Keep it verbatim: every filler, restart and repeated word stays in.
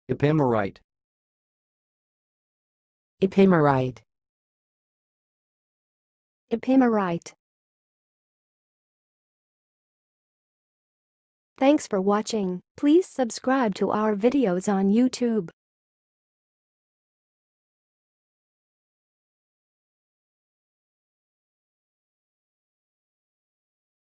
Epimerite. Epimerite. Epimerite. Thanks for watching. Please subscribe to our videos on YouTube.